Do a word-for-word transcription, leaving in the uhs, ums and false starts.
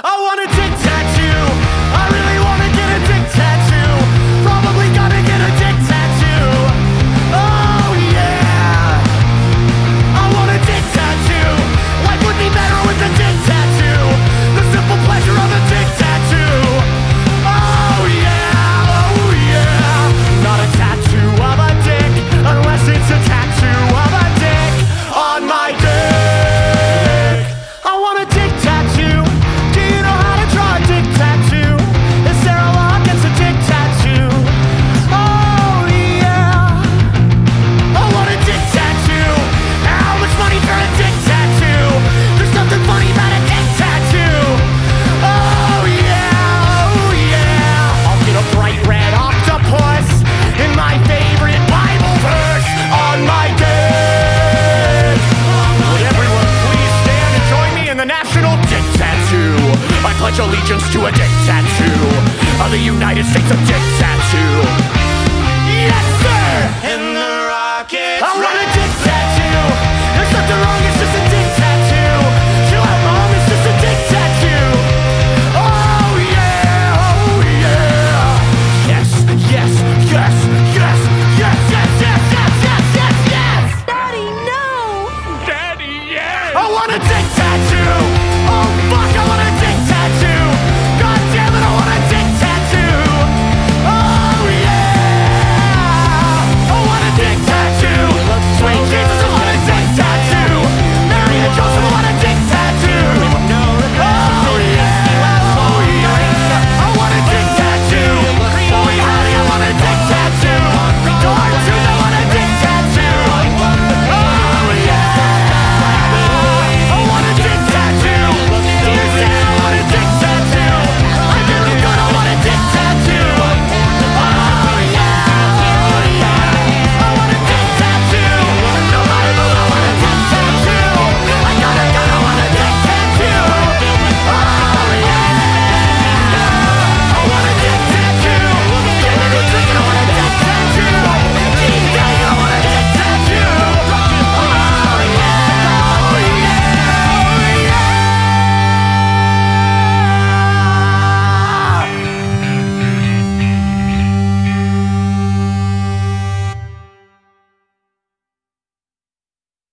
I want a dick tattoo. I really wanna get a dick tattoo. Probably gonna get a dick tattoo. Oh yeah, I want a dick tattoo. Life would be better with a dick tattoo. The simple pleasure of a dick tattoo. Oh yeah, oh yeah. Not a tattoo of a dick, unless it's a tattoo of a dick on my dick. I want a dick tattoo. Do you know how to draw a dick tattoo? Is there a law against a dick tattoo? Oh yeah, I want a dick tattoo. How much money for a dick tattoo? There's something funny about a dick tattoo. Oh yeah, oh yeah. I'll get a bright red octopus in my favorite Bible verse on my dick. Would everyone please stand and join me in the National Dick Tattoo? I pledge allegiance to a dick tattoo of the United States of Dick Tattoo. Yes, sir! And the rockets. I want a